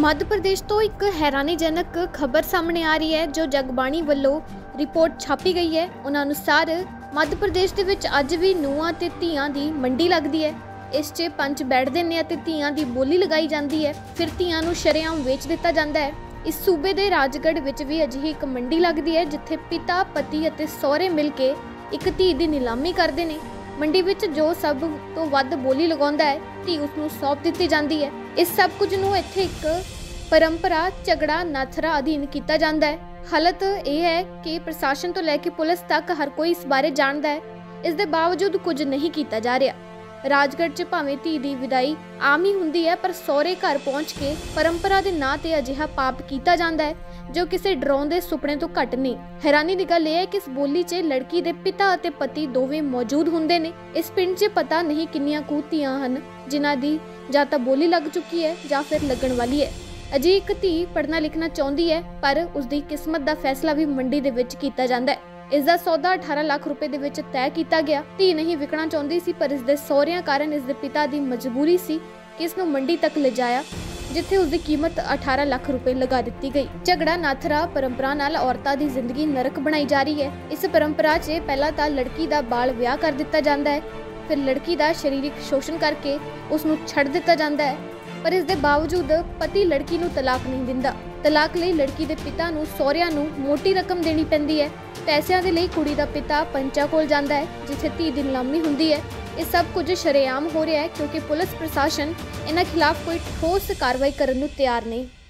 मध्य प्रदेश तो एक हैरानीजनक खबर सामने आ रही है जो जगबाणी ਵੱਲੋਂ रिपोर्ट छापी गई है। उन्हां अनुसार मध्य प्रदेश ਦੇ ਵਿੱਚ ਅੱਜ ਵੀ ਨੂੰਹਾਂ ਤੇ ਧੀਆਂ ਦੀ ਮੰਡੀ ਲੱਗਦੀ ਹੈ। ਇਸ 'ਚ ਪੰਚ ਬੈਠਦੇ ਨੇ ਅਤੇ ਧੀਆਂ ਦੀ ਬੋਲੀ ਲਗਾਈ ਜਾਂਦੀ ਹੈ, ਫਿਰ ਧੀਆਂ ਨੂੰ ਸ਼ਰੇਆਮ ਵੇਚ ਦਿੱਤਾ ਜਾਂਦਾ ਹੈ। ਇਸ ਸੂਬੇ ਦੇ ਰਾਜਗੜ੍ਹ ਵਿੱਚ ਵੀ ਅਜਿਹੀ ਇੱਕ ਮੰਡੀ ਲੱਗਦੀ ਹੈ ਜਿੱਥੇ ਪਿਤਾ, ਪਤੀ ਅਤੇ ਸਹੁਰੇ ਮਿਲ ਕੇ ਇੱਕ ਧੀ ਦੀ ਨਿਲਾਮੀ ਕਰਦੇ ਨੇ। ਮੰਡੀ ਵਿੱਚ ਜੋ ਸਭ ਤੋਂ ਵੱਧ ਬੋਲੀ ਲਗਾਉਂਦਾ ਹੈ ਧੀ ਉਸ ਨੂੰ ਸੌਂਪ ਦਿੱਤੀ ਜਾਂਦੀ ਹੈ। ਇਸ ਸਭ ਕੁਝ ਨੂੰ ਇੱਥੇ ਇੱਕ परंपरा झगड़ा नाथरा अधीन किया जाता है। हालत यह है कि प्रशासन तो लैके पुलिस तक हर कोई इस बारे जानता है, इस दे बावजूद कुछ नहीं किया जा रहा। राजगढ़ च भावें धी दी विदाई आम ही हुंदी है, पर सौरे घर पहुँच के परंपरा के नाँ ते अजिहा पाप किया जाता है जो किसी डराउंदे सुपने तो घट नहीं। हैरानी की गल यह है कि इस बोली च लड़की के पिता और पति दोवें मौजूद हुंदे ने। इस पिंड च पता नहीं किन्नियां कुछ धीआं हन जिन्हां दी जां तां बोली लग चुकी है जां फिर लगन वाली है। अजी एक धी पढ़ना लिखना चाहती है पर उसकी किस्मत का फैसला भी मंडी दे विच कीता जांदा है। इसका सौदा 18 लाख रुपए दे विच तय किया गया। धी नहीं विकना चाहती सी पर इसके सौहरिਆਂ कारण इसके पिता की मजबूरी सी कि इसनूं मंडी तक ले जाया जिथे उसकी कीमत 18 लाख रुपए लगा दी गई। झगड़ा नाथरा परंपरा नाल औरतां दी जिंदगी नरक बनाई जा रही है। इस परंपरा च पहला तां लड़की का बाल विआह कर दिता जाता है, फिर लड़की का शारीरिक शोषण करके उसनूं छड़ दिता जाता है, पर इस दे बावजूद पति लड़की नूं तलाक नहीं दिंदा। तलाक लई लड़की दे पिता नूं सौहरिਆਂ नूं मोटी रकम देनी पैंदी है। पैसों के लिए कुड़ी दा पिता पंचा कोल जांदा है जिथे धी दी नीलामी हुंदी है। ये सब कुछ शरेआम हो रहा है क्योंकि पुलिस प्रशासन इन्हां खिलाफ कोई ठोस कार्रवाई करन नूं तैयार नहीं।